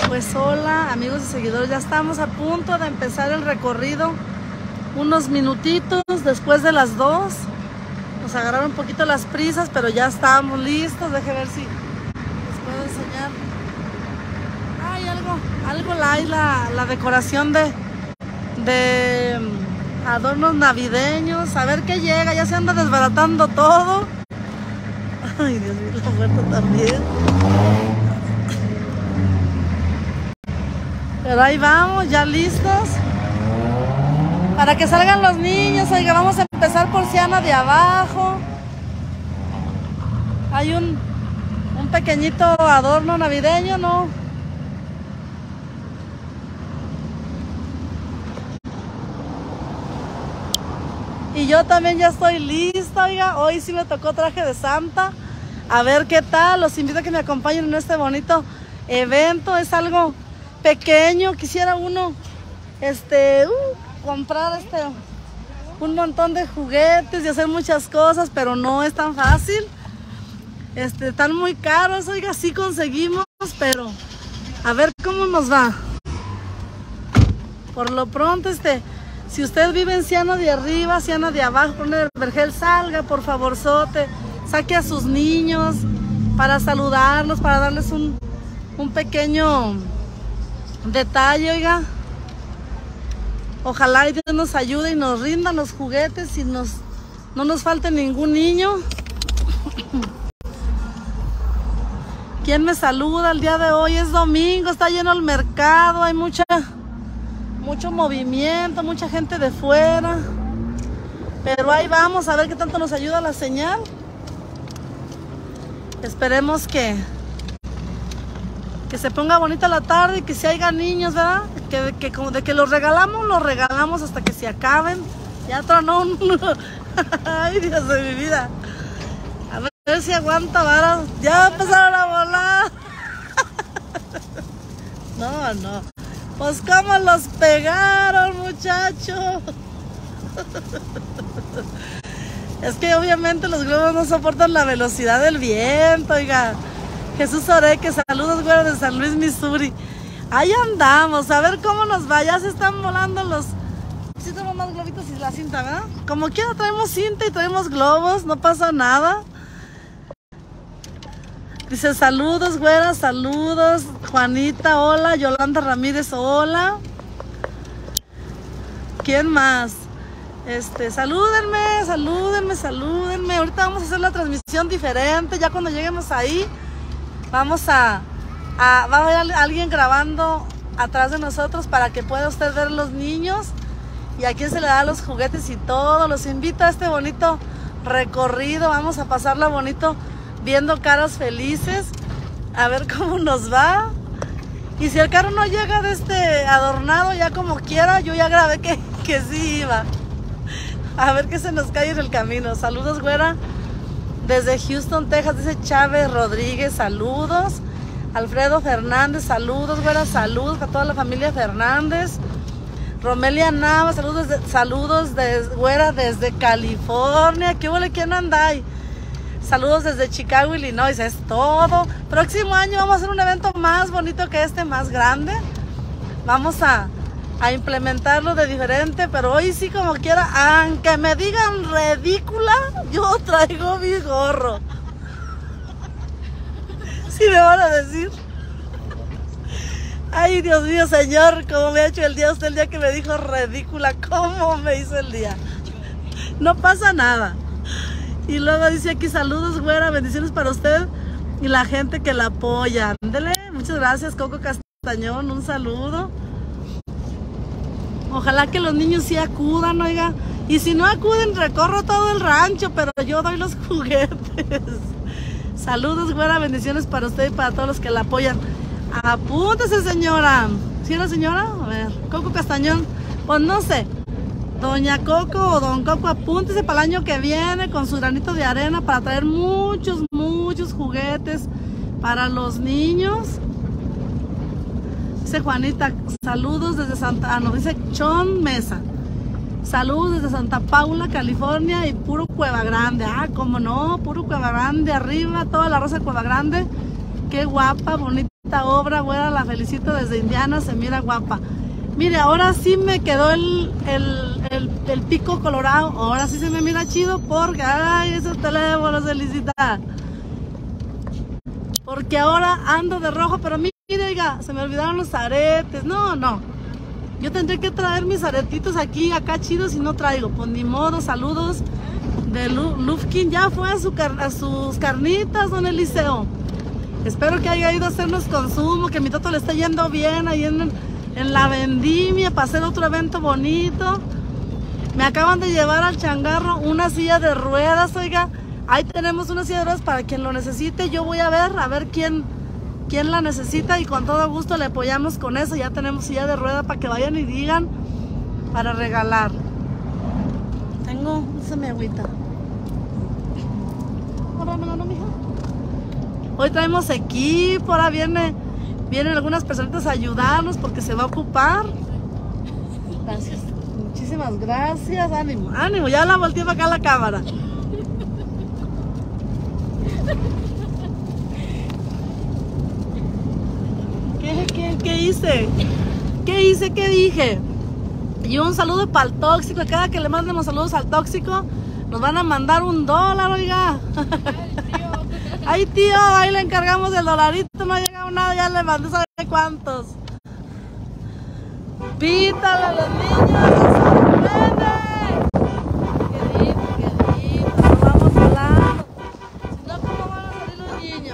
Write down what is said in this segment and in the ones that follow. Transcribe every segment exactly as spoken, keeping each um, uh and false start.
Pues hola amigos y seguidores, ya estamos a punto de empezar el recorrido, unos minutitos después de las dos. Nos agarraron un poquito las prisas, pero ya estábamos listos. Deje ver si les puedo enseñar. Hay algo, algo la hay la, la decoración de, de adornos navideños. A ver qué llega, ya se anda desbaratando todo. Ay, Dios mío, la puerta también. Pero ahí vamos, ya listos para que salgan los niños. Oiga, vamos a empezar por Ciana de abajo. Hay un, un pequeñito adorno navideño, ¿no? Y yo también ya estoy lista, oiga. Hoy sí me tocó traje de Santa. A ver qué tal. Los invito a que me acompañen en este bonito evento. Es algo pequeño. Quisiera uno este uh, comprar este un montón de juguetes y hacer muchas cosas, pero no es tan fácil. Este, están muy caros, oiga, sí conseguimos, pero a ver cómo nos va. Por lo pronto, este, si usted vive en Ciana de arriba, Ciana de abajo, con el Vergel, salga, por favor, sote, saque a sus niños para saludarlos, para darles un, un pequeño detalle, oiga. Ojalá y Dios nos ayude y nos rinda los juguetes y nos, no nos falte ningún niño. ¿Quién me saluda el día de hoy? Es domingo, está lleno el mercado, hay mucha, mucho movimiento, mucha gente de fuera. Pero ahí vamos a ver qué tanto nos ayuda la señal. Esperemos que, que se ponga bonita la tarde y que si haya niños, ¿verdad? Que, que como de que los regalamos, los regalamos hasta que se acaben. Ya tronó un... Ay, Dios de mi vida. A ver si aguanta varas. Ya empezaron a volar. No, no. Pues cómo los pegaron, muchachos. Es que obviamente los globos no soportan la velocidad del viento, oiga. Jesús Oreque, saludos, güero, de San Luis, Missouri. Ahí andamos, a ver cómo nos va. Ya se están volando los... Sí tenemos más globitos y la cinta, ¿verdad? Como quiera traemos cinta y traemos globos, no pasa nada. Dice, saludos, güera, saludos. Juanita, hola. Yolanda Ramírez, hola. ¿Quién más? Este, salúdenme, salúdenme, salúdenme. Ahorita vamos a hacer la transmisión diferente. Ya cuando lleguemos ahí, vamos a... a va a haber alguien grabando atrás de nosotros para que pueda usted ver los niños. Y a quien se le da los juguetes y todo. Los invito a este bonito recorrido. Vamos a pasarla bonito viendo caras felices. A ver cómo nos va. Y si el carro no llega de este adornado ya como quiera, yo ya grabé que, que sí iba. A ver qué se nos cae en el camino. Saludos, güera. Desde Houston, Texas, dice Chávez Rodríguez, saludos. Alfredo Fernández, saludos, güera, saludos a toda la familia Fernández. Romelia Nava, saludos, de, saludos de, güera, desde California. ¿Qué huele? ¿Quién anda ahí? Saludos desde Chicago, Illinois. Es todo. Próximo año vamos a hacer un evento más bonito que este, más grande. Vamos a, a implementarlo de diferente, pero hoy sí como quiera, aunque me digan ridícula, yo traigo mi gorro. ¿Sí me van a decir? Ay, Dios mío, señor, cómo me ha hecho el día usted el día que me dijo ridícula. ¿Cómo me hizo el día? No pasa nada. Y luego dice aquí, saludos, güera, bendiciones para usted y la gente que la apoya. Ándele, muchas gracias, Coco Castañón, un saludo. Ojalá que los niños sí acudan, oiga. Y si no acuden, recorro todo el rancho, pero yo doy los juguetes. Saludos, güera, bendiciones para usted y para todos los que la apoyan. Apúntese, señora. ¿Sí la señora? A ver, Coco Castañón. Pues no sé. Doña Coco o Don Coco, apúntese para el año que viene con su granito de arena para traer muchos, muchos juguetes para los niños. Dice Juanita, saludos desde Santa... Ah, no, dice Chon Mesa. Saludos desde Santa Paula, California y puro Cueva Grande. Ah, cómo no, puro Cueva Grande arriba, toda la raza de Cueva Grande. qué guapa, bonita obra, güera, la felicito desde Indiana, se mira guapa. Mire, ahora sí me quedó el, el, el, el pico colorado, ahora sí se me mira chido porque, ay, esos teléfonos, felicita. Porque ahora ando de rojo, pero mire, oiga, se me olvidaron los aretes, no, no. Yo tendré que traer mis aretitos aquí, acá chidos y no traigo, pues ni modo, saludos de Lufkin, ya fue a, su car a sus carnitas, don Eliseo. Espero que haya ido a hacernos consumo, que mi toto le esté yendo bien ahí en, en la vendimia para hacer otro evento bonito. Me acaban de llevar al changarro una silla de ruedas, oiga. Ahí tenemos una silla de ruedas para quien lo necesite. Yo voy a ver, a ver quién, quién la necesita y con todo gusto le apoyamos con eso. Ya tenemos silla de ruedas para que vayan y digan para regalar. Tengo, se me agüita. Hoy traemos equipo, ahora viene, vienen algunas personitas a ayudarnos porque se va a ocupar. Gracias, muchísimas gracias, ánimo, ánimo, ya la volteé para acá la cámara. ¿Qué, qué, qué hice? ¿Qué hice? ¿Qué dije? Y un saludo para el tóxico, cada que le mandemos saludos al tóxico, nos van a mandar un dólar, oiga. Ay, tío, ahí le encargamos el dolarito, no ha llegado nada, ya le mandé saber cuántos. Pítale a los niños, qué lindo, qué lindo, no vamos hablando. Si no, ¿cómo van a salir los niños?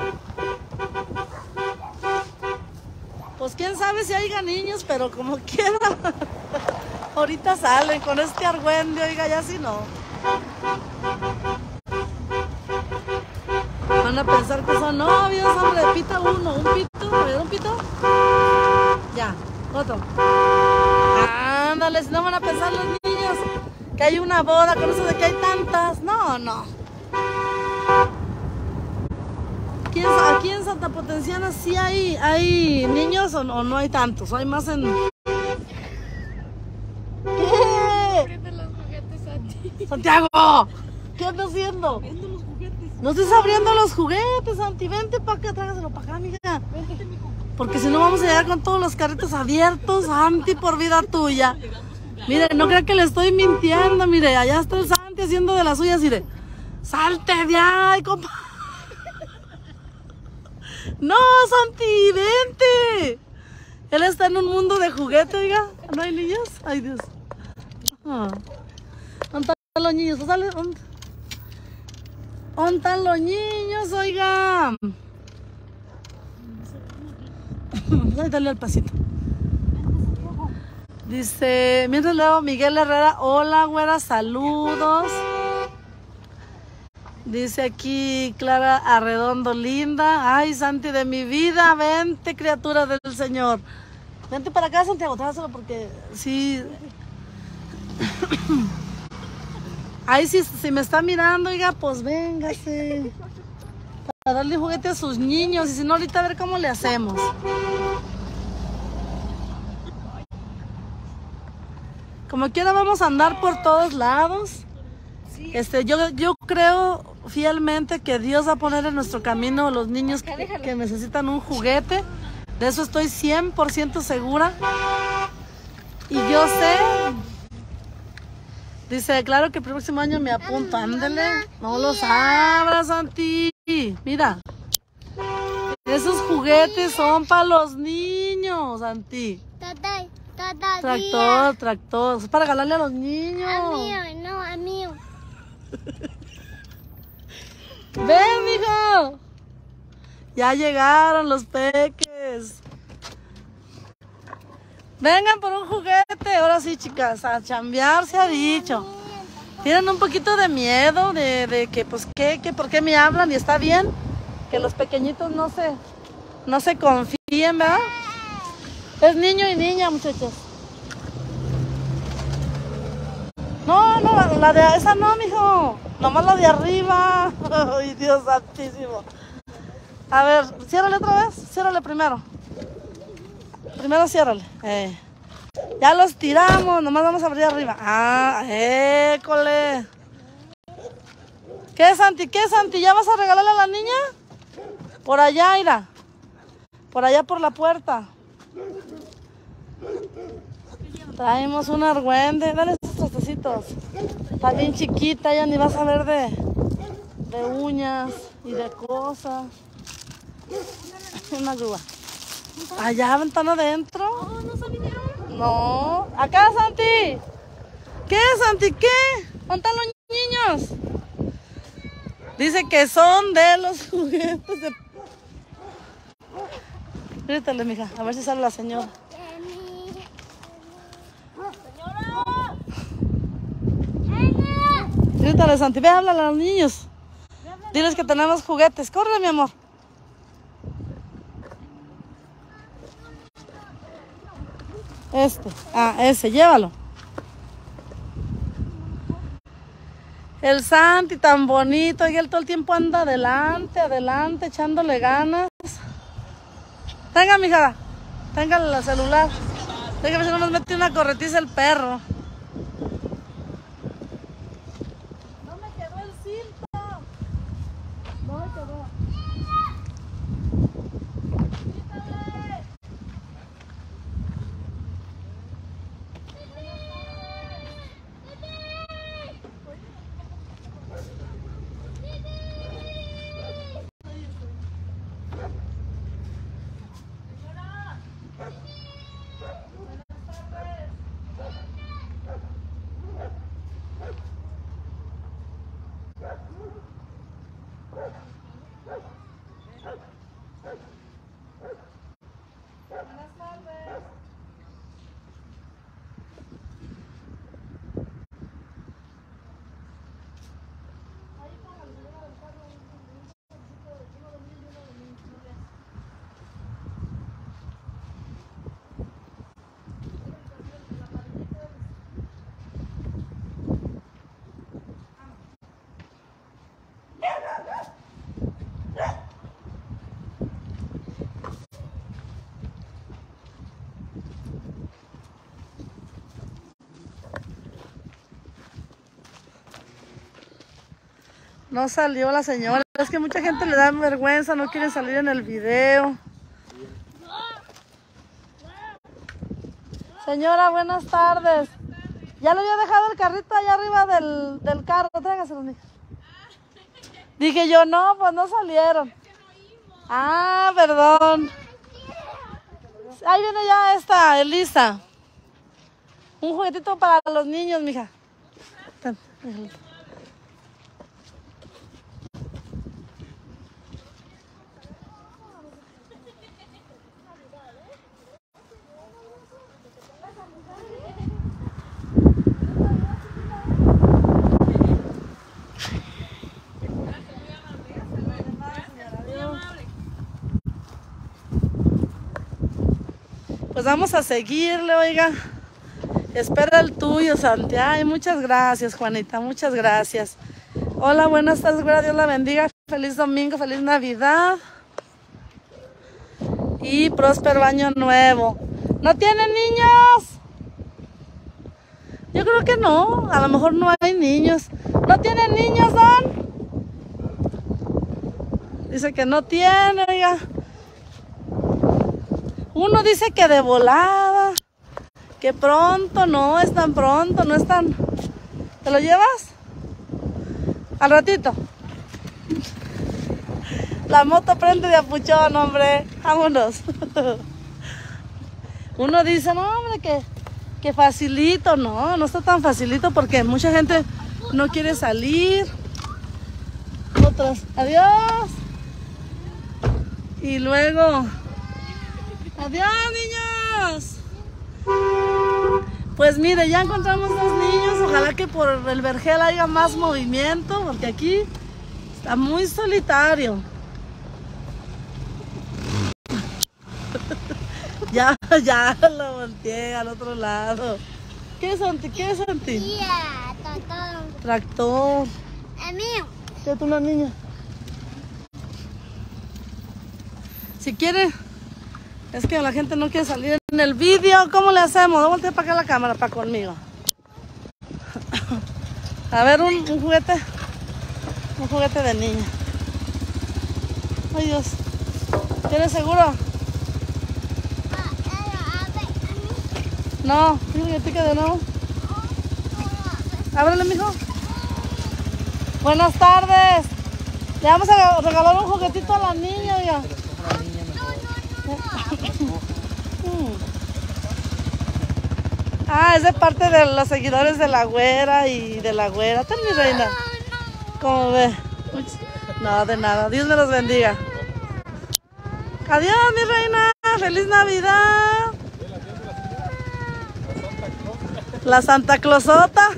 Pues quién sabe si haya niños, pero como quiera. Ahorita salen con este argüende, oiga, ya si no. Van a pensar que son novios, hombre, pita uno, un pito, a ver, un pito. Ya, otro. Ándale, si no van a pensar los niños que hay una boda con eso de que hay tantas. No, no. Aquí en, aquí en Santa Potenciana sí hay, hay niños o no, o no hay tantos, hay más en... ¿Qué? Santiago, ¿qué andas haciendo? Viendo los juguetes. No estés abriendo los juguetes, Santi, vente para acá, trágaselo para acá, amiga. Vente, mijo. Porque si no vamos a llegar con todos los carritos abiertos, Santi, por vida tuya. Mire, no creo que le estoy mintiendo, mire, allá está el Santi haciendo de las suyas, mire. Salte de ahí, compa. No, Santi, vente. Él está en un mundo de juguete, oiga. ¿No hay niños? Ay, Dios. Ah. ¿Dónde están los niños? ¿Dónde, ¿Dónde están los niños, oiga? Dale al pasito. Dice, mientras leo Miguel Herrera, hola, güera, saludos. Dice aquí Clara Arredondo, linda. Ay, Santi de mi vida, vente, criatura del Señor. Vente para acá, Santiago, tráselo porque sí. Ay, si, si me está mirando, oiga, pues véngase. Para darle juguete a sus niños. Y si no, ahorita a ver cómo le hacemos. Como quiera vamos a andar por todos lados. Este, yo, yo creo fielmente que Dios va a poner en nuestro camino a los niños que, que necesitan un juguete. De eso estoy cien por ciento segura. Y yo sé... Dice, claro que el próximo año me apunto. Ándale, no los abras, Santi. Mira, esos juguetes son para los niños, Santi. Tractor, tractor. Es para regalarle a los niños. A mío, no, a mío. Ven, mijo. Ya llegaron los peques. Vengan por un juguete. Ahora sí, chicas, a chambear se ha dicho. Tienen un poquito de miedo de, de que, pues, ¿qué, qué, ¿por qué me hablan? Y está bien que los pequeñitos no se, no se confíen, ¿verdad? Es niño y niña, muchachos. No, no, la, la de esa no, mijo. Nomás la de arriba. Ay, Dios santísimo. A ver, ciérrale otra vez. Ciérrale primero. Primero ciérrale. Eh. Ya los tiramos, nomás vamos a abrir arriba. Ah, école. ¿Qué, Santi? ¿Qué, Santi? ¿Ya vas a regalarle a la niña? Por allá, Ira. Por allá por la puerta. Traemos un argüende. Dale estos trastecitos. Está bien chiquita, ya ni vas a ver de, de uñas y de cosas. Una grúa. Allá, ventana adentro. Oh, ¿no salieron? No. Acá, Santi. ¿Qué, Santi? ¿Qué? ¿Dónde están los niños? Dice que son de los juguetes de... Grítale, mija, a ver si sale la señora. Grítale, Santi, ve, háblale a los niños. Diles que tenemos juguetes. Corre, mi amor. Este, ah, ese, llévalo. El Santi tan bonito, y él todo el tiempo anda adelante, adelante, echándole ganas. Tenga, mija, tenga el celular. Tenga, si no nos mete una corretiza el perro. No me quedó el cinto. No me quedó. Quítale. No salió la señora. Es que mucha gente le da vergüenza, no quiere salir en el video. Señora, buenas tardes. Ya le había dejado el carrito allá arriba del, del carro. Tráigaselo, mija. Dije yo, no, pues no salieron. Ah, perdón. Ahí viene ya esta, Elisa. Un juguetito para los niños, mija. Ten, déjalo. Pues vamos a seguirle, oiga. Espera el tuyo, Santi. Ay, muchas gracias, Juanita, muchas gracias. Hola, buenas tardes, Dios la bendiga. Feliz domingo, feliz Navidad. Y próspero año nuevo. ¿No tienen niños? Yo creo que no, a lo mejor no hay niños. ¿No tienen niños, Don? Dice que no tiene, oiga. Uno dice que de volada, que pronto, no es tan pronto, no es tan... ¿Te lo llevas? Al ratito. La moto prende de apuchón, hombre. Vámonos. Uno dice, no, hombre, que, que facilito. No, no está tan facilito porque mucha gente no quiere salir. Otros, adiós. Y luego... Adiós, niños. Pues mire, ya encontramos dos niños. Ojalá que por el vergel haya más movimiento, porque aquí está muy solitario. Ya, ya lo volteé al otro lado. ¿Qué es, Santi? ¿Qué es, Santi? Tía, tractor. Tractor. Es mío. ¿Qué es una niña? Si quiere... Es que la gente no quiere salir en el vídeo. ¿Cómo le hacemos? Voy a voltear para acá la cámara, para conmigo. A ver, un, un juguete. Un juguete de niña. Ay, Dios. ¿Tienes seguro? No, dile que pique de nuevo. Ábrele, mijo. Buenas tardes. Le vamos a regalar un juguetito a la niña, oiga. Ah, es de parte de los seguidores de la güera y de la güera. Ten, mi reina. ¿Cómo ve? No, de nada. Dios me los bendiga. Adiós, mi reina. Feliz Navidad. La Santa Clausota.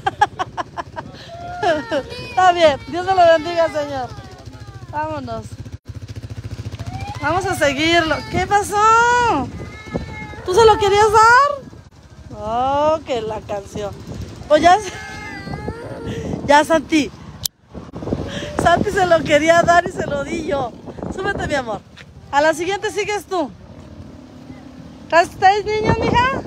Está bien. Dios me lo bendiga, Señor. Vámonos. Vamos a seguirlo. ¿Qué pasó? ¿Tú se lo querías dar? Oh, que la canción. Pues ya, ya Santi. Santi se lo quería dar y se lo di yo. Súbete, mi amor. A la siguiente sigues tú. ¿Estáis niños, mija?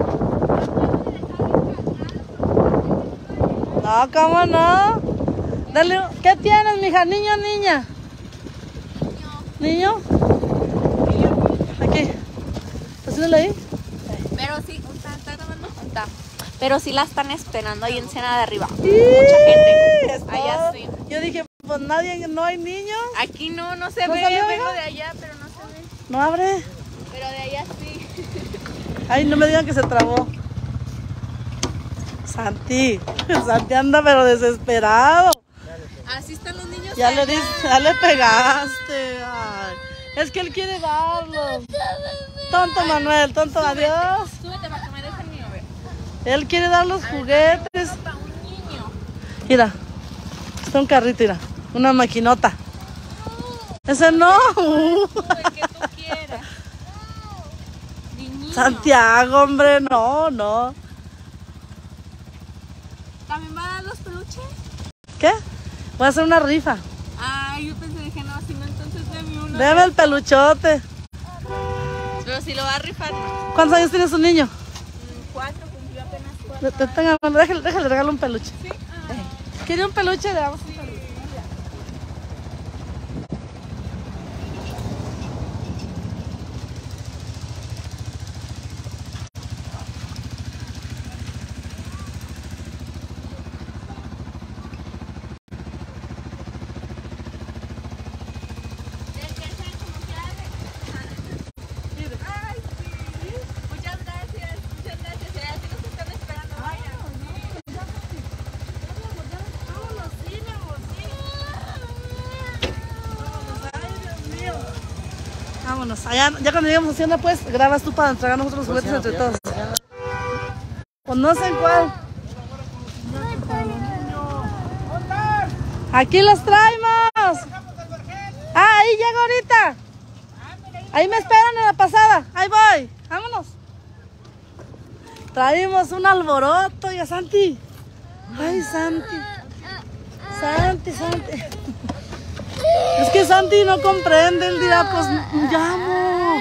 No, ¿cómo no? Dale, ¿qué tienes, mija? ¿Niño o niña? ¿Niño? Aquí. ¿Haciéndole ahí? Pero sí, ¿está tomando? Está. Pero sí la están esperando ahí en Cena de Arriba. Sí, mucha gente. Está. Allá sí. Yo dije, pues nadie, no hay niños. Aquí no, no se ¿No ve. salió, Vengo hija? de allá, pero no se ve. No abre. Pero de allá sí. Ay, no me digan que se trabó. Santi, Santi anda pero desesperado. Así están los niños. Ya le allá. diste, ya le pegaste. Ay, es que él quiere darlos. Tonto Manuel, tonto, Súbete, adiós. Súbete para que me deje el mío, ve. Él quiere dar los juguetes. Para un niño. Mira, está un carrito, mira, una maquinota. Ese no. Tú, el que tú quieras. Mi niño. Santiago, hombre, no, no. ¿También va a dar los peluches? ¿Qué? Voy a hacer una rifa. Ay, yo pensé, dije, no, si no, entonces deme uno. Deme el peluchote. Pero si lo va a rifar, no. ¿Cuántos años tiene su niño? Mm, Cuatro, cumplió apenas cuatro. Le- te- tenga- Déjale, déjale regalo un peluche. Sí. Ah. ¿Quiere un peluche? Le damos un peluche. Ay, sí. Muchas gracias, muchas gracias. Ya sí nos están esperando. Vaya. Vámonos, sí, mi amor, sí. Vámonos, ay, Dios mío. Vámonos, allá, ya cuando lleguemos a Hacienda, pues, grabas tú para entregar nosotros los juguetes entre todos. Pues no sé en cuál. Aquí los traemos. Ah, ahí llego ahorita. Ahí me esperan en la pasada. Ahí voy. Vámonos. Traímos un alboroto, ya Santi. Ay, Santi. Santi, Santi. Es que Santi no comprende. Él dirá, pues llamo.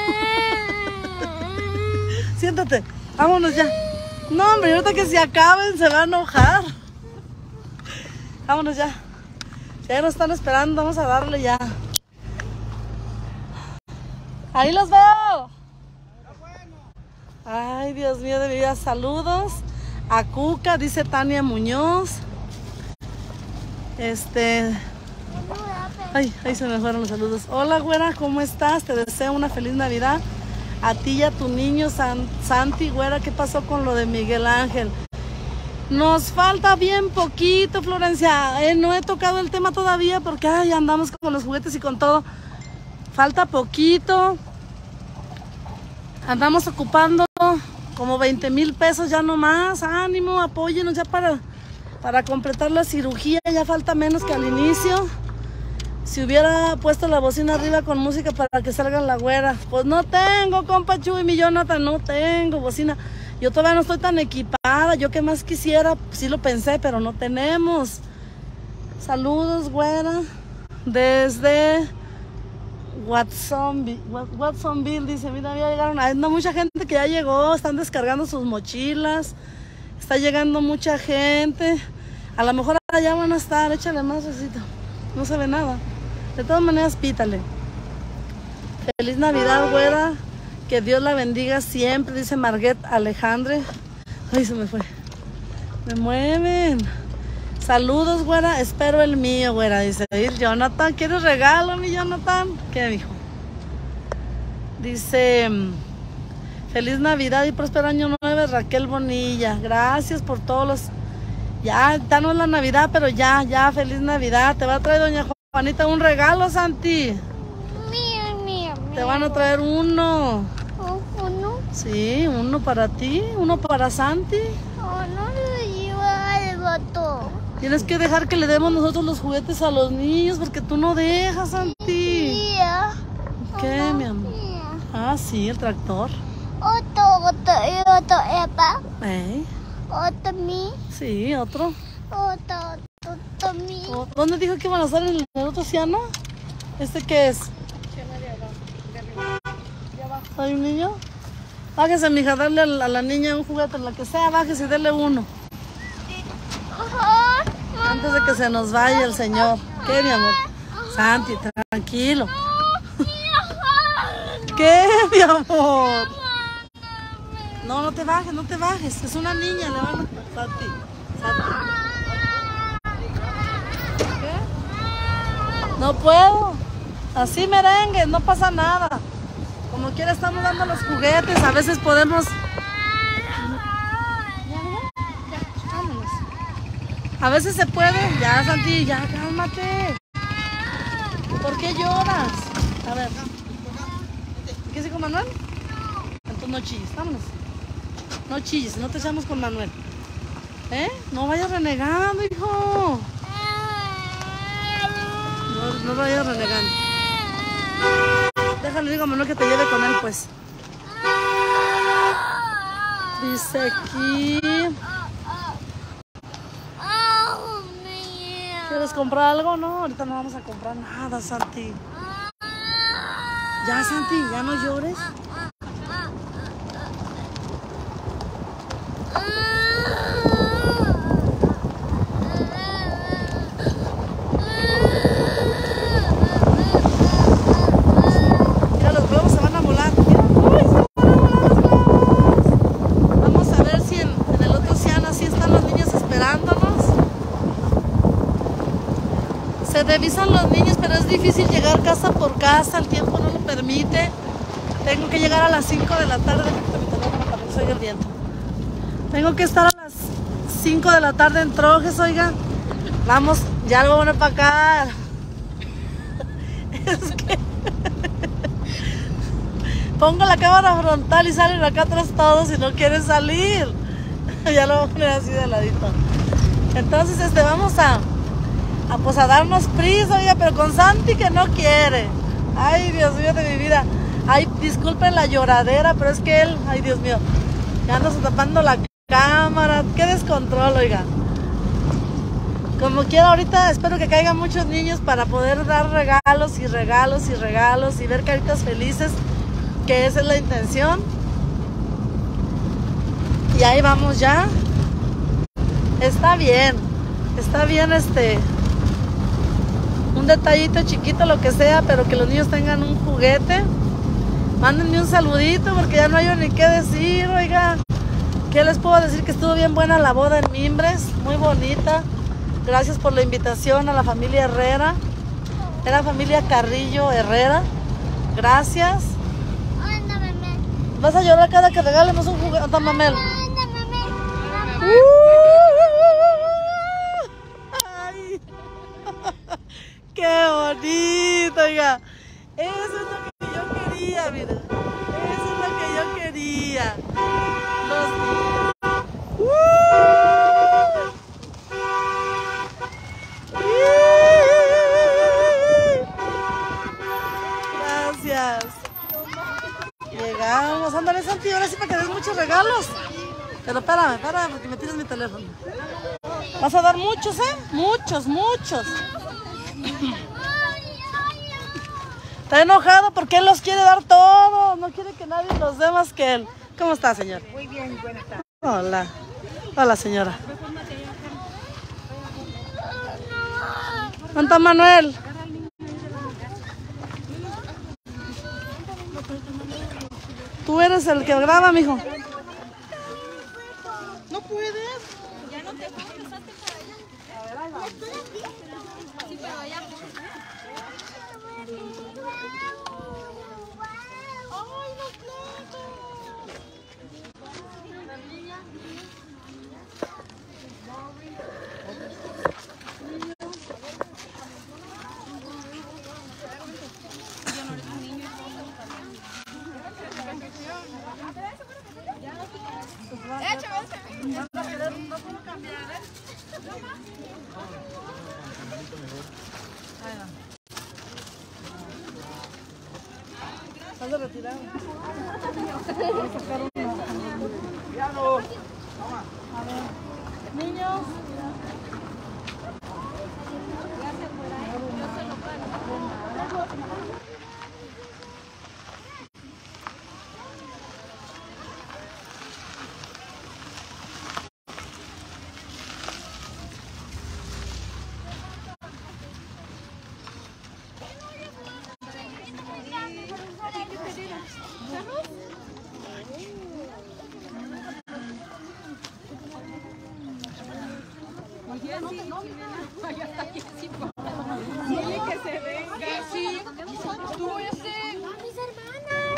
Siéntate. Vámonos ya. No, hombre, ahorita que se acaben se va a enojar. Vámonos ya. Ya nos están esperando. Vamos a darle ya. Ahí los veo. Ay, Dios mío de mi vida. Saludos a Cuca, dice Tania Muñoz. Este. Ay, ahí se me fueron los saludos. Hola, güera, ¿cómo estás? Te deseo una feliz Navidad. A ti y a tu niño, San, Santi, güera, ¿qué pasó con lo de Miguel Ángel? Nos falta bien poquito, Florencia. Eh, no he tocado el tema todavía porque ay, andamos con los juguetes y con todo. Falta poquito. Andamos ocupando como veinte mil pesos ya nomás. Ánimo, apóyenos ya para, para completar la cirugía. Ya falta menos que al inicio. Si hubiera puesto la bocina arriba con música para que salga la güera. Pues no tengo, compa Chuy, mi Jonathan, no tengo bocina. Yo todavía no estoy tan equipada. Yo que más quisiera, sí lo pensé, pero no tenemos. Saludos, güera. Desde Watsonville, Watsonville, dice, mira, ya llegaron. Hay no, mucha gente que ya llegó, están descargando sus mochilas. Está llegando mucha gente. A lo mejor allá van a estar, échale más, recito. No se ve nada. De todas maneras, pítale. Feliz Navidad, güera. Que Dios la bendiga siempre, dice Marguet Alejandre. Ay, se me fue. Me mueven. Saludos, güera. Espero el mío, güera. Dice Jonathan. ¿Quieres regalo, mi Jonathan? ¿Qué dijo? Dice... Feliz Navidad y próspero año nuevo, Raquel Bonilla. Gracias por todos los... Ya, ya no es la Navidad, pero ya, ya, feliz Navidad. Te va a traer doña Juanita un regalo, Santi. Mío, mío, Te van a traer uno. ¿Uno? Sí, uno para ti, uno para Santi. Oh, no lo lleva al gato. Tienes que dejar que le demos nosotros los juguetes a los niños porque tú no dejas, Santi. Mía. ¿Qué, mi amor? Mía. Ah, sí, el tractor. Otro, otro, y otro, Epa. ¿Eh? Otro, mi. Sí, otro. Otro, otro, mi. Oh, ¿dónde dijo que iban a estar en el, en el otro Ciano? ¿Este qué es? ¿Hay un niño? Bájese, mija, darle a la, a la niña un juguete, la que sea, bájese y dele uno. Ajá. Antes de que se nos vaya el señor. ¿Qué, mi amor? Santi, tranquilo. ¿Qué, mi amor? No, no te bajes, no te bajes. Es una niña, le van a... Santi, Santi. ¿Qué? No puedo. Así merengue, no pasa nada. Como quiera estamos dando los juguetes. A veces podemos... A veces se puede. Ya, Santi, ya, cálmate. ¿Por qué lloras? A ver. ¿Qué dice con Manuel? Entonces no chilles, vámonos. No chilles, no te echamos con Manuel. ¿Eh? No vayas renegando, hijo. No, no vayas renegando. Déjale, digo a Manuel que te lleve con él, pues. Dice aquí... ¿Quieres comprar algo? No, ahorita no vamos a comprar nada, Santi. Ya, Santi, ya no llores. Mira, los globos se van a volar. Mira, uy, se van a volar los globos. Vamos a ver si en, en el otro Ciano así están los niños esperándonos. Se revisan los niños, pero es difícil llegar casa por casa, el tiempo no lo permite. Tengo que llegar a las cinco de la tarde, mi teléfono para que se oiga el viento. Tengo que estar a las cinco de la tarde en Trojes, oiga. Vamos, ya lo voy a poner para acá. Es que pongo la cámara frontal y salen acá atrás todos y no quieren salir. Ya lo voy a poner así de ladito. Entonces, este, vamos a... A, pues a darnos prisa, oiga, pero con Santi que no quiere. Ay, Dios mío de mi vida. Ay, disculpen la lloradera, pero es que él, ay, Dios mío, ya anda tapando la cámara. Qué descontrol, oiga. Como quiera, ahorita espero que caigan muchos niños para poder dar regalos y regalos y regalos y ver caritas felices, que esa es la intención. Y ahí vamos ya. Está bien, está bien este... un detallito chiquito, lo que sea, pero que los niños tengan un juguete. Mándenme un saludito porque ya no hay ni qué decir, oiga. ¿Qué les puedo decir? Que estuvo bien buena la boda en Mimbres, muy bonita. Gracias por la invitación a la familia Herrera. Era familia Carrillo Herrera. Gracias. Anda, mamá. ¿Vas a llorar cada que regalemos un juguete? Anda, Mamel. Anda, mamá. Ay. ¡Qué bonito, oiga! Eso es lo que yo quería, mira. Eso es lo que yo quería. Los niños. ¡Uh! Gracias. Llegamos. Ándale, Santi, ahora sí para que des muchos regalos. Pero espérame, espérame, porque me tienes mi teléfono. Vas a dar muchos, ¿eh? Muchos, muchos. Está enojado porque él los quiere dar todos. No quiere que nadie los dé más que él. ¿Cómo está, señor? Muy bien, buenas tardes. Hola. Hola, señora. ¿Dónde está Manuel? Tú eres el que graba, mijo. No puedes. Ya no te cruzaste para allá. A ver, ahí va. Sí, pero allá. Ay, los platos. No puedo cambiar, ¿eh? Ahí va. Estás de retirado. Voy a sacar uno. A ver. Niños. Dile que se venga. Sí. Tú ese. Mis hermanas.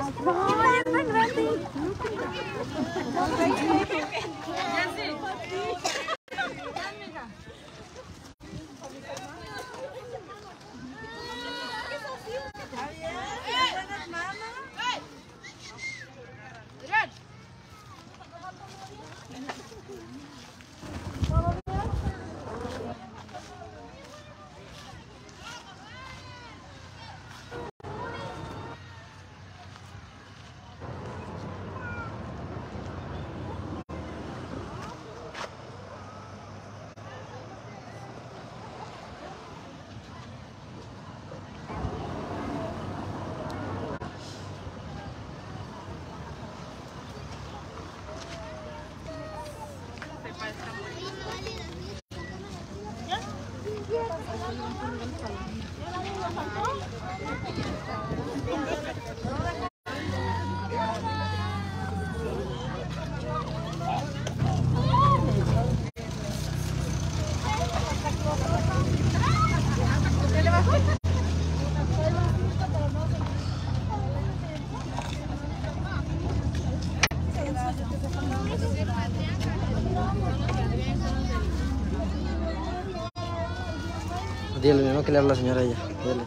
Dile lo mismo que le habla la señora a ella. Dile.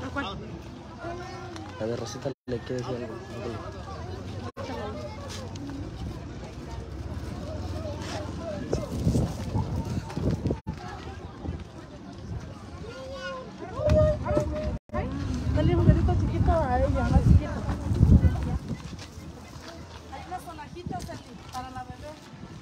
A ver, Rosita le quiere decir algo. Dile. Dale un juguetito chiquito a ella, más chiquito. Hay unas sonajitas para la bebé.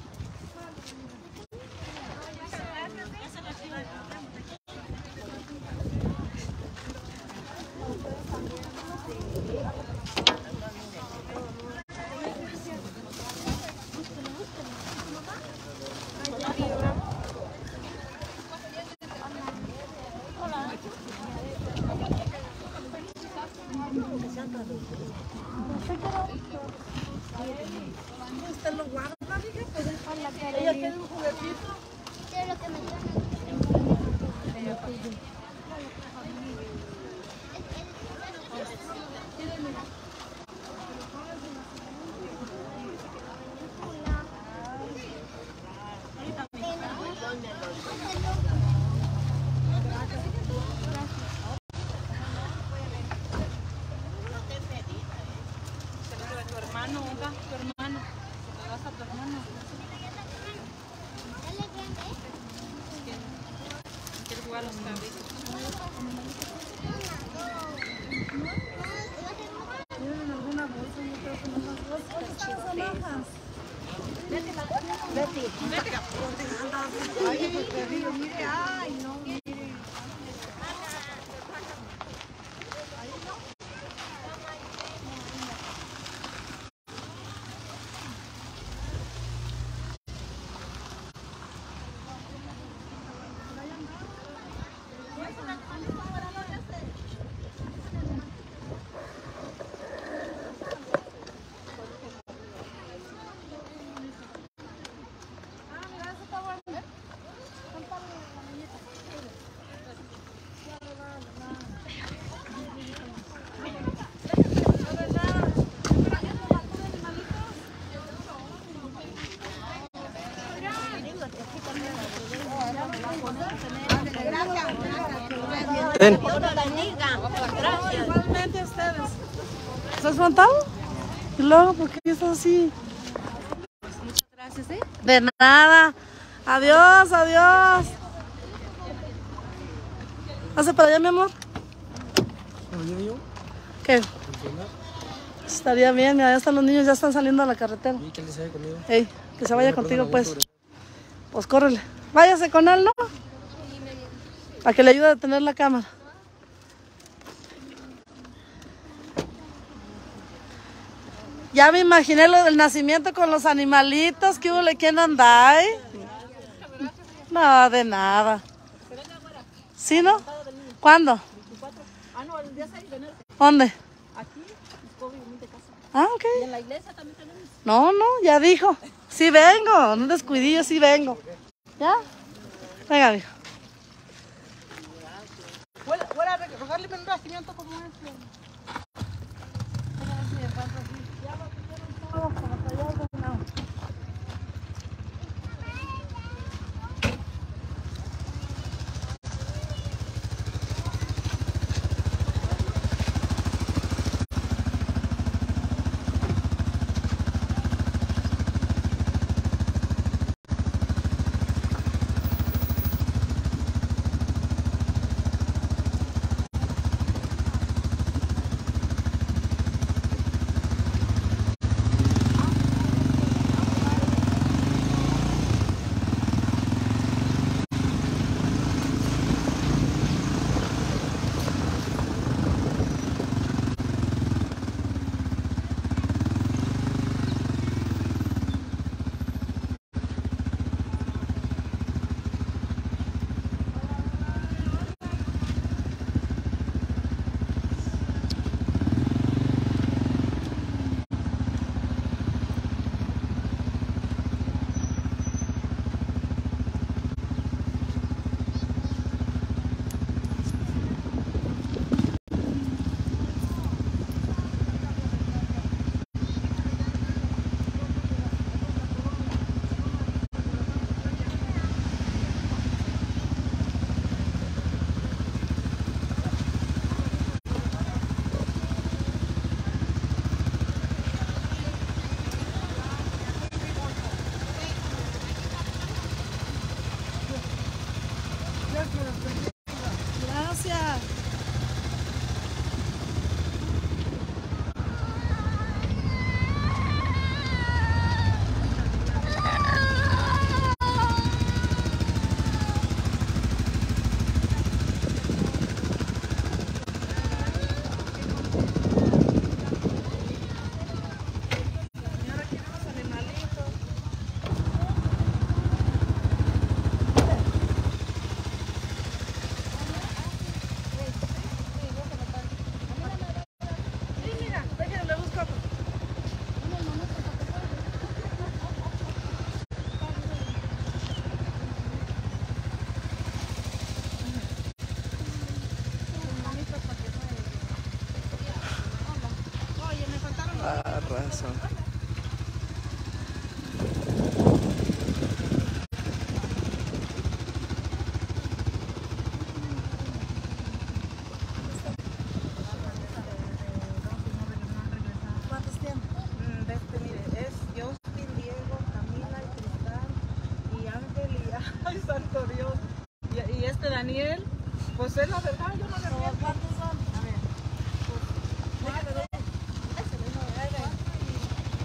Usted lo guarda, dije, pues ella quiere un juguetito. De lo que me Tu hermano, Olga, tu hermano. Le vas a tu hermano. Quiere jugar a los carritos. ¿Tienen alguna bolsa? Yo creo que no más bolsas. ¿Estas son hojas? Betty. Betty. Ay, pues te digo, mire, ay, no, mire. Ven. Igualmente a ustedes. ¿Estás frontal? ¿Y luego por qué estás así? Muchas gracias, ¿eh? De nada. Adiós, adiós. ¿Hace para allá, mi amor? ¿Qué? Estaría bien, mira, ya están los niños, ya están saliendo a la carretera. ¿Y quién se vaya conmigo? Ey, que se vaya contigo, pues. Pues córrele. Váyase con él, ¿no? Para que le ayude a detener la cámara. Ya me imaginé lo del nacimiento con los animalitos. ¿Qué hubo? ¿Quién anda ahí? No, de nada. ¿Sí, no? ¿Cuándo? Ah, no, el día seis de enero. ¿Dónde? Aquí, de casa. Ah, ok. Y en la iglesia también tenemos. No, no, ya dijo. Sí vengo, no descuidillo, sí vengo. ¿Ya? Venga, mijo. ¿Puedo rogarle un nacimiento como este? Gracias. Ah, razón. ¿Cuántos tienen? Mm, Este, mire, es Justin, Diego, Camila y Cristal y Ángel y ay, santo Dios. Y, y este Daniel, pues es la verdad, yo no le miento. ¿Cuántos son? A ver, pues, déjame ver. Ese, déjame ver, ahí, ahí.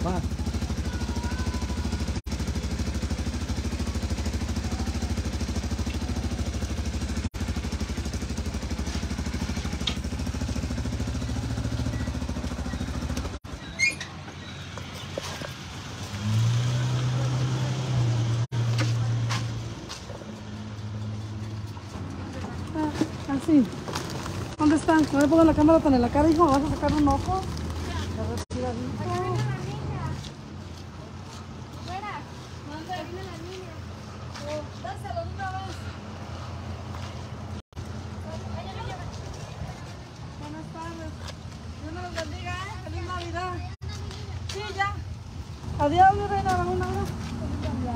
Va. Así. ¿Dónde están? No me pongan la cámara tan en la cara, hijo. ¿Me vas a sacar un ojo? Dáselo de una vez. Buenas tardes. Dios me los bendiga, ¿eh? Feliz Navidad. Sí, ya. Adiós, mi reina. Vamos a ver. Feliz Navidad.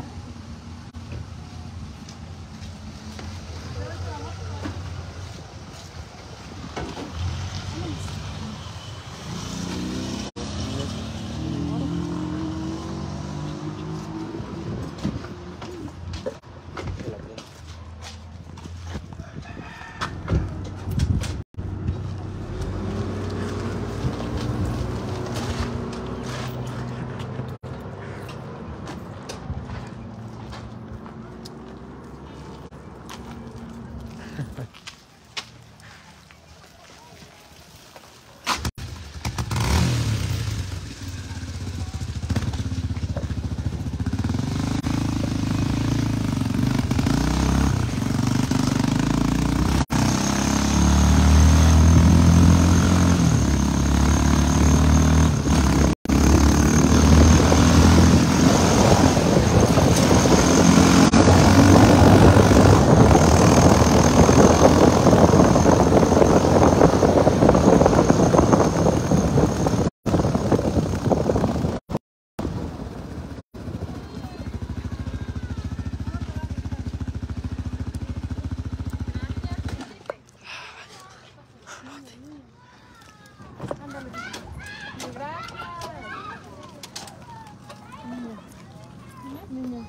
Niña.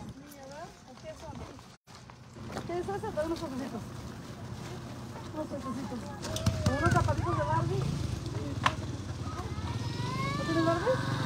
¿Qué es eso? Trae unos cosecitos. Unos cosecitos. Unos zapatitos de Barbie. ¿No tienes Barbie?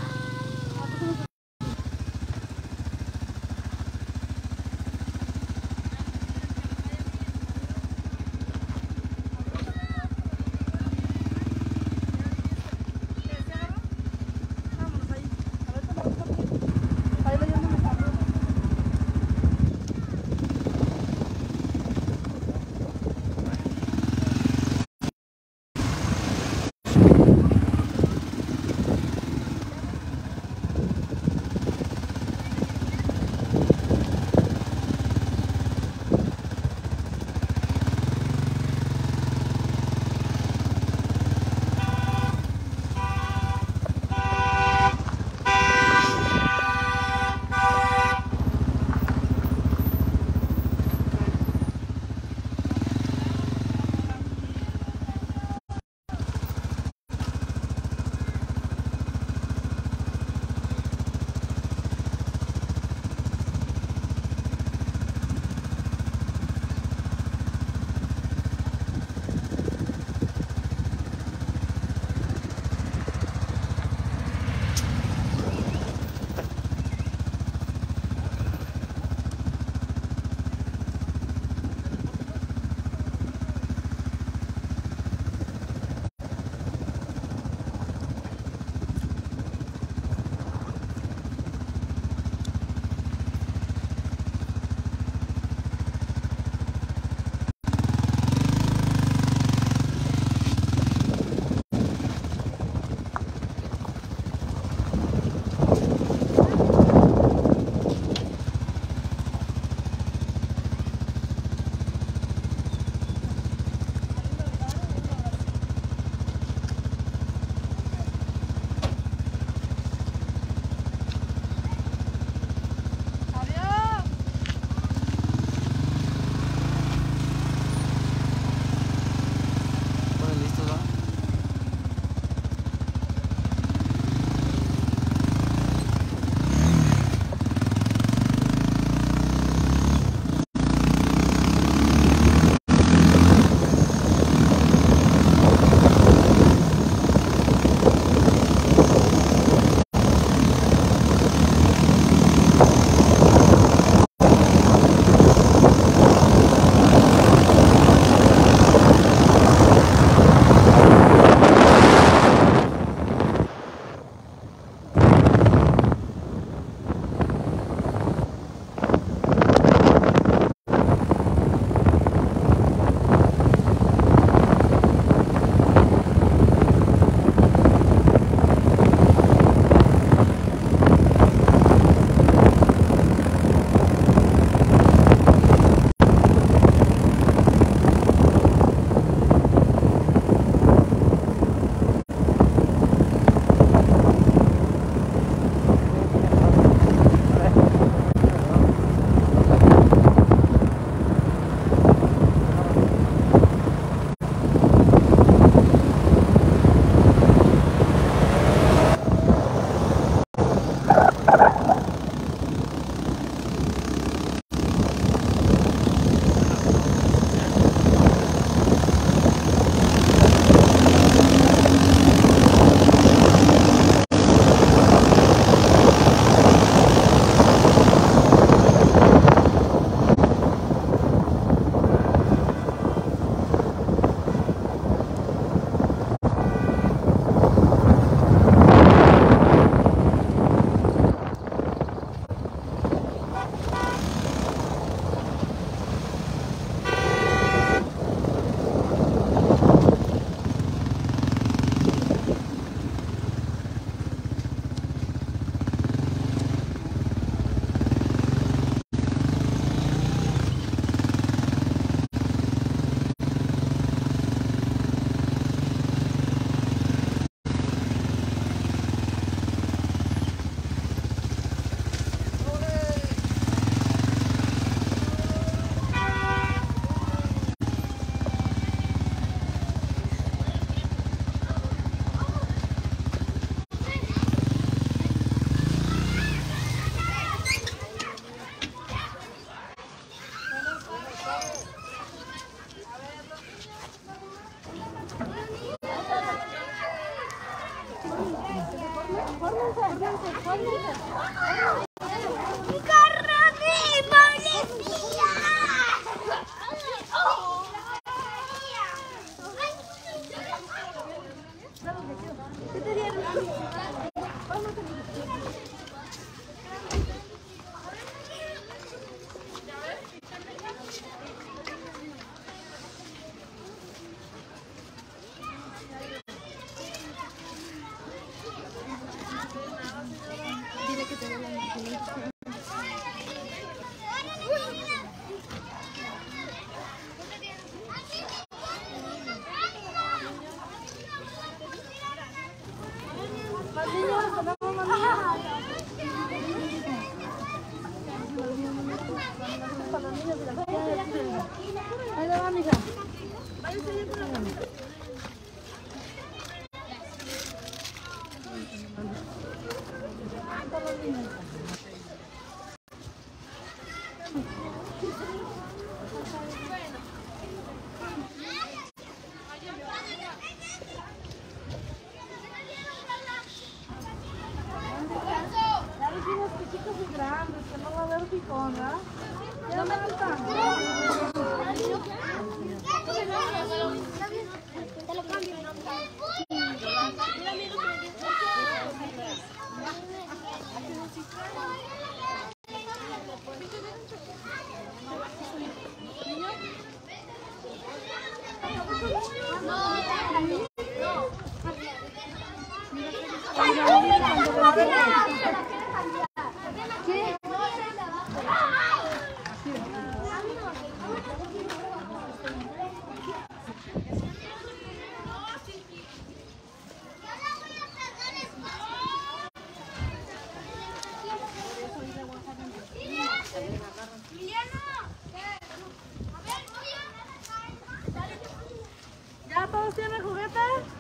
¿Ya todos tienen juguetes?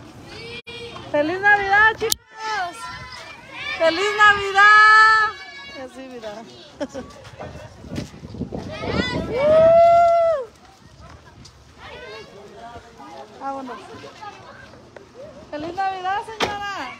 ¡Feliz Navidad, chicos! ¡Feliz Navidad! Así, mira. Vámonos. ¡Feliz Navidad, señora!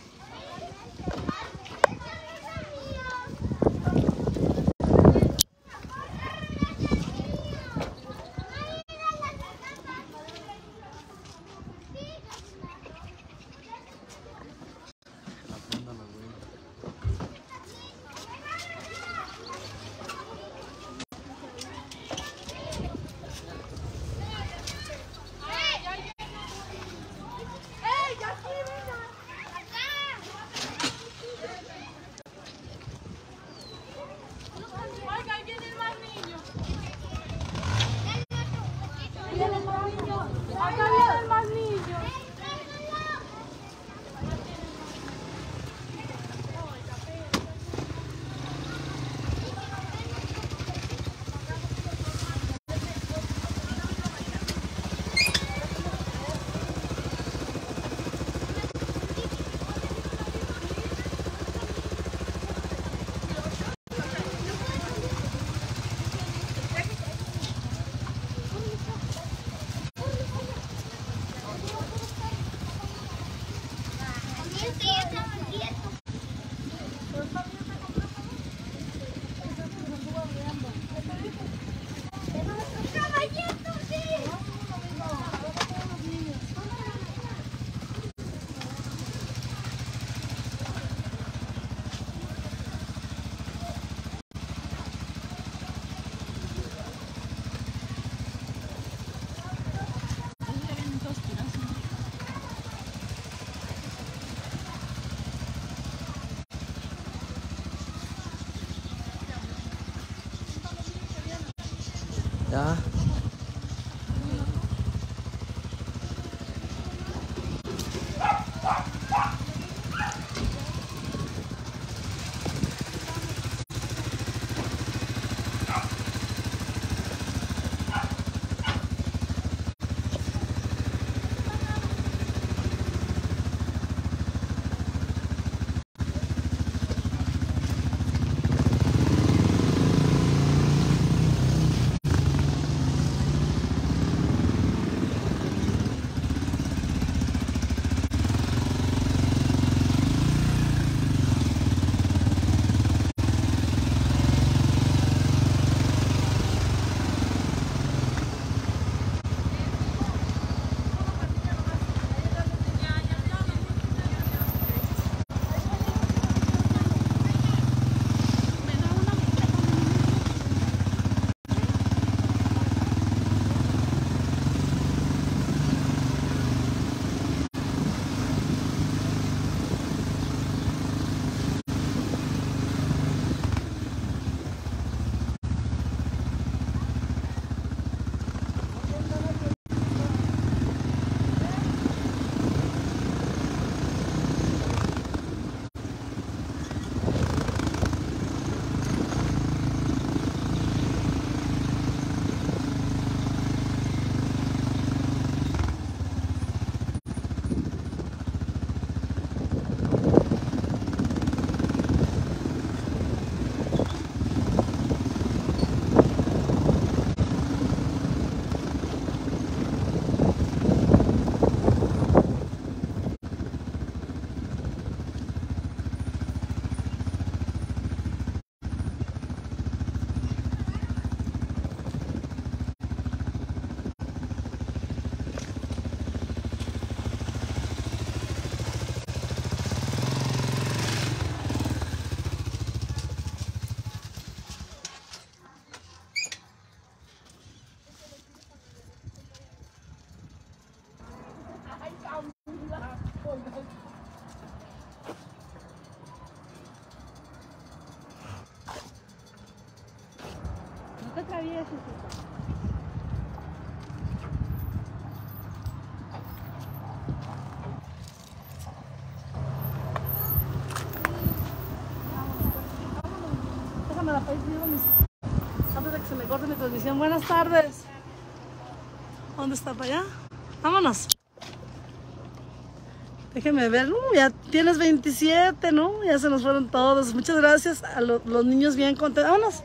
Ya. chiquita. Déjame la país, digo mis... antes de que se me corte mi transmisión. Buenas tardes. ¿Dónde está para allá? Vámonos. Déjeme ver, uh, ya tienes veintisiete, ¿no? Ya se nos fueron todos. Muchas gracias a lo, los niños bien contentos. Vámonos.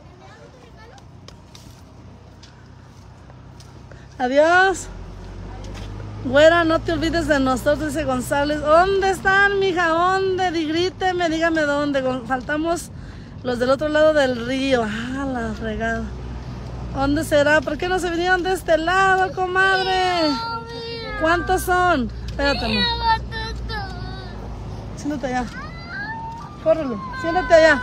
Adiós. Güera, no te olvides de nosotros, dice González. ¿Dónde están, mija? ¿Dónde? Di, gríteme, dígame dónde. Faltamos los del otro lado del río. Ah, la fregada. ¿Dónde será? ¿Por qué no se vinieron de este lado, comadre? ¿Cuántos son? Espérate, amor. Siéntate allá. Córrele, siéntate allá.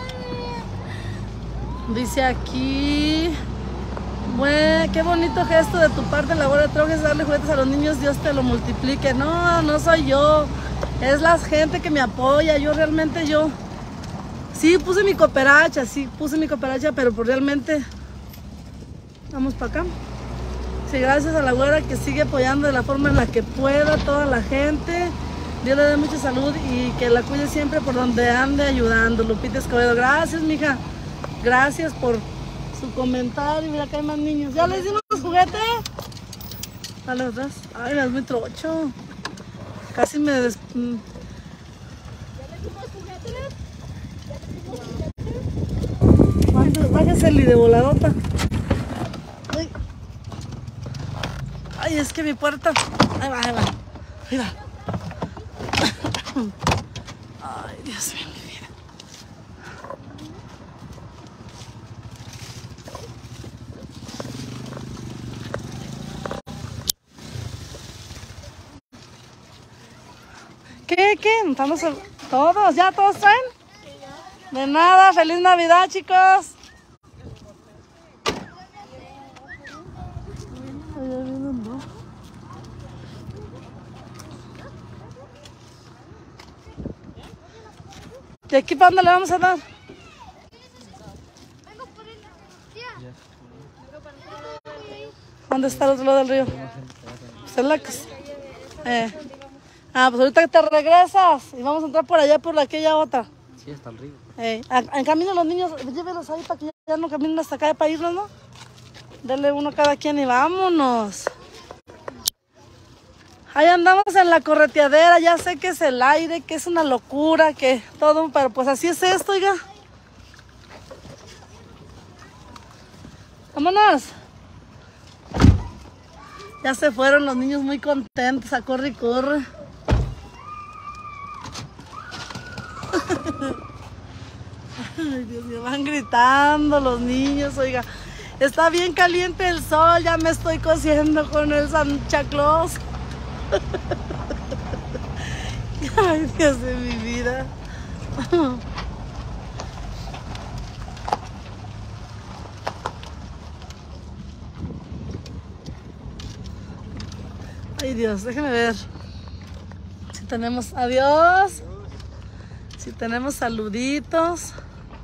Dice aquí... Bueno, qué bonito gesto de tu parte, la abuela Trojes, darle juguetes a los niños, Dios te lo multiplique. No, no soy yo, es la gente que me apoya. Yo realmente, yo... Sí, puse mi cooperacha, sí, puse mi cooperacha, pero pues realmente... Vamos para acá. Sí, gracias a la güera que sigue apoyando de la forma en la que pueda toda la gente. Dios le dé mucha salud y que la cuide siempre por donde ande ayudando. Lupita Escobedo, gracias, mija. Gracias por su comentario. Mira, acá hay más niños. ¿Ya les dimos juguete? Dale atrás. Ay, es muy trocho. Casi me des... Bájese el de voladota. Ay. Ay, es que mi puerta. Ahí va, ahí va. Ahí va. Ay, Dios mío, mi vida. ¿Qué? ¿Qué? ¿Estamos a... todos? ¿Ya todos traen? De nada, feliz Navidad, chicos. ¿De aquí para dónde le vamos a dar? ¿Dónde está el otro lado del río? Pues en la casa. Eh. Ah, pues ahorita te regresas y vamos a entrar por allá por aquella otra. Sí, está el río. Eh, en camino los niños, llévelos ahí para que ya no caminen hasta acá para irnos, ¿no? Denle uno a cada quien y vámonos. Ahí andamos en la correteadera, ya sé que es el aire, que es una locura, que todo, pero pues así es esto, oiga. Vámonos. Ya se fueron los niños muy contentos, a corre y corre. Ay, Dios mío, van gritando los niños, oiga. Está bien caliente el sol, ya me estoy cociendo con el Santa Claus. Ay, Dios de mi vida. Ay, Dios, déjenme ver si tenemos adiós, si tenemos saluditos.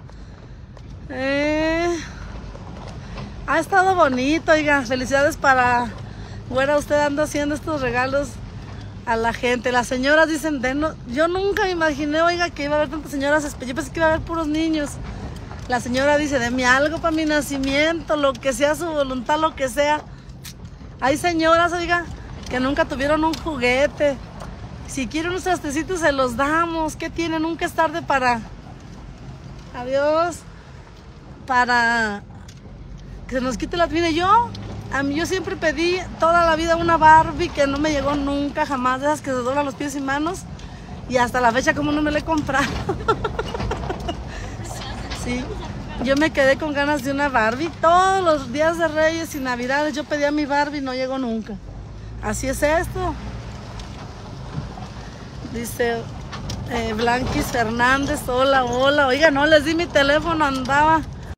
Eh, ha estado bonito, oiga, felicidades para Güera, usted anda haciendo estos regalos a la gente. Las señoras dicen, de no, yo nunca me imaginé, oiga, que iba a haber tantas señoras, yo pensé que iba a haber puros niños. La señora dice, deme algo para mi nacimiento, lo que sea su voluntad, lo que sea. Hay señoras, oiga, que nunca tuvieron un juguete. Si quieren unos trastecitos se los damos. ¿Qué tiene? Nunca es tarde para... Adiós. Para que se nos quite la... Mire, yo... A mí yo siempre pedí toda la vida una Barbie que no me llegó nunca, jamás, de esas que se doblan los pies y manos. Y hasta la fecha como no me la he comprado. Sí, yo me quedé con ganas de una Barbie. Todos los días de Reyes y Navidades yo pedía mi Barbie y no llegó nunca. Así es esto. Dice eh, Blanquis Fernández, hola, hola. Oiga, no les di mi teléfono, andaba...